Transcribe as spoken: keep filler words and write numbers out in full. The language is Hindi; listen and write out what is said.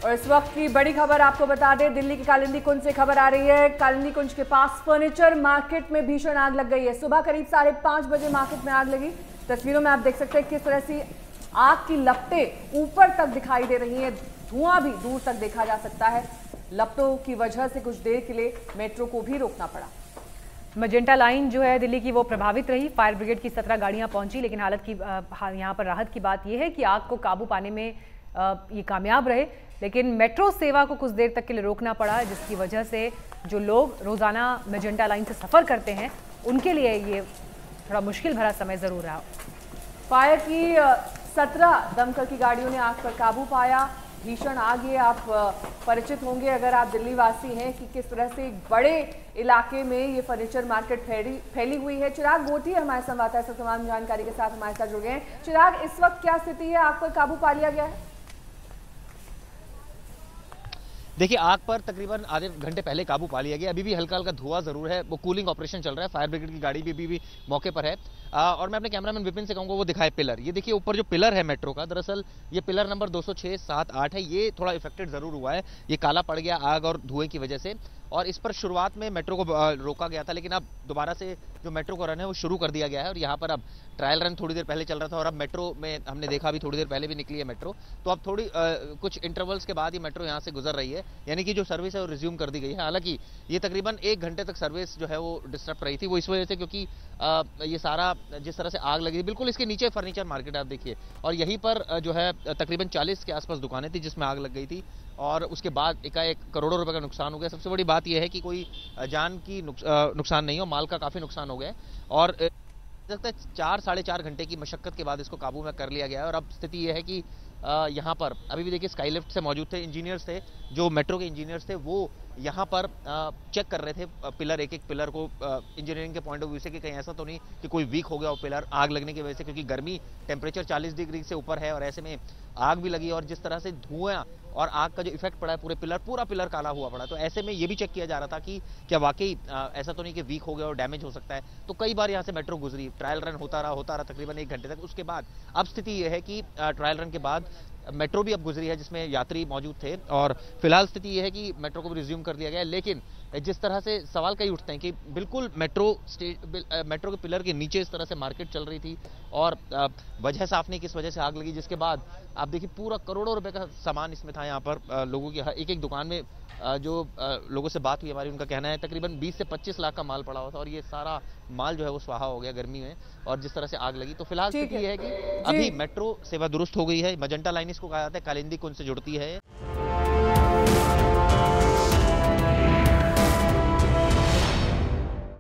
और इस वक्त की बड़ी खबर आपको बता दें, दिल्ली की कालिंदी कुंज से खबर आ रही है। कालिंदी कुंज के पास फर्नीचर मार्केट में भीषण आग लग गई है। सुबह करीब साढ़े पांच बजे मार्केट में आग लगी। तस्वीरों में आप देख सकते हैं किस तरह से आग की लपटें ऊपर तक दिखाई दे रही हैं। धुआं भी दूर तक देखा जा सकता है। लपटों की वजह से कुछ देर के लिए मेट्रो को भी रोकना पड़ा। मजेंटा लाइन जो है दिल्ली की वो प्रभावित रही। फायर ब्रिगेड की सत्रह गाड़ियां पहुंची, लेकिन हालत की यहाँ पर राहत की बात यह है कि आग को काबू पाने में ये कामयाब रहे। लेकिन मेट्रो सेवा को कुछ देर तक के लिए रोकना पड़ा, जिसकी वजह से जो लोग रोजाना मजेंटा लाइन से सफर करते हैं उनके लिए ये थोड़ा मुश्किल भरा समय जरूर रहा। फायर की सत्रह दमकल की गाड़ियों ने आग पर काबू पाया। भीषण आग ये आप परिचित होंगे अगर आप दिल्ली वासी हैं कि किस तरह से एक बड़े इलाके में ये फर्नीचर मार्केट फैली फैली हुई है। चिराग गोठी हमारे संवाददाता से तमाम जानकारी के साथ हमारे साथ जुड़ गए हैं। चिराग, इस वक्त क्या स्थिति है? आग पर काबू पा लिया गया है? देखिए, आग पर तकरीबन आधे घंटे पहले काबू पा लिया गया। अभी भी हल्का हल्का धुआं जरूर है, वो कूलिंग ऑपरेशन चल रहा है। फायर ब्रिगेड की गाड़ी भी अभी भी मौके पर है। आ, और मैं अपने कैमरामैन विपिन से कहूंगा वो दिखाए पिलर। ये देखिए ऊपर जो पिलर है मेट्रो का, दरअसल ये पिलर नंबर दो सौ छह, सात, आठ है। ये थोड़ा इफेक्टेड जरूर हुआ है, ये काला पड़ गया आग और धुएं की वजह से। और इस पर शुरुआत में मेट्रो को रोका गया था, लेकिन अब दोबारा से जो मेट्रो का रन है वो शुरू कर दिया गया है। और यहाँ पर अब ट्रायल रन थोड़ी देर पहले चल रहा था और अब मेट्रो में हमने देखा अभी थोड़ी देर पहले भी निकली है मेट्रो। तो अब थोड़ी आ, कुछ इंटरवल्स के बाद ही मेट्रो यहाँ से गुजर रही है, यानी कि जो सर्विस है वो रिज्यूम कर दी गई है। हालांकि ये तकरीबन एक घंटे तक सर्विस जो है वो डिस्टर्ब रही थी। वो इस वजह से क्योंकि आ, ये सारा जिस तरह से आग लगी, बिल्कुल इसके नीचे फर्नीचर मार्केट आप देखिए, और यहीं पर जो है तकरीबन चालीस के आसपास दुकानें थी जिसमें आग लग गई थी। और उसके बाद एकाएक करोड़ों रुपए का नुकसान हो गया। सबसे बड़ी बात यह है कि कोई जान की नुकसान नहीं हो, माल का काफी नुकसान हो गया है। और लगता है चार साढ़े चार घंटे की मशक्कत के बाद इसको काबू में कर लिया गया है। और अब स्थिति यह है कि यहाँ पर अभी भी देखिए स्काई लिफ्ट से मौजूद थे इंजीनियर्स, थे जो मेट्रो के इंजीनियर्स थे, वो यहाँ पर चेक कर रहे थे पिलर, एक एक पिलर को इंजीनियरिंग के पॉइंट ऑफ व्यू से कि कहीं ऐसा तो नहीं कि कोई वीक हो गया वो पिलर आग लगने की वजह से, क्योंकि गर्मी टेम्परेचर चालीस डिग्री से ऊपर है और ऐसे में आग भी लगी। और जिस तरह से धुआं और आग का जो इफेक्ट पड़ा है पूरे पिलर, पूरा पिलर काला हुआ पड़ा। तो ऐसे में ये भी चेक किया जा रहा था कि क्या वाकई ऐसा तो नहीं कि वीक हो गया और डैमेज हो सकता है। तो कई बार यहाँ से मेट्रो गुजरी, ट्रायल रन होता रहा होता रहा तकरीबन एक घंटे तक। उसके बाद अब स्थिति यह है कि ट्रायल रन के बाद मेट्रो भी अब गुजरी है जिसमें यात्री मौजूद थे। और फिलहाल स्थिति यह है कि मेट्रो को भी रिज्यूम कर दिया गया है। लेकिन जिस तरह से सवाल कई उठते हैं कि बिल्कुल मेट्रो मेट्रो के पिलर के नीचे इस तरह से मार्केट चल रही थी और वजह साफ नहीं किस वजह से आग लगी, जिसके बाद आप देखिए पूरा करोड़ों रुपए का सामान इसमें था। यहाँ पर लोगों की एक एक दुकान में जो लोगों से बात हुई हमारी, उनका कहना है तकरीबन बीस से पच्चीस लाख का माल पड़ा हुआ था और ये सारा माल जो है वो स्वाहा हो गया गर्मी में और जिस तरह से आग लगी। तो फिलहाल स्थिति यह है कि अभी मेट्रो सेवा दुरुस्त हो गई है। मजेंटा लाइन इसको कहा जाता है, कालिंदी कुंज से जुड़ती है।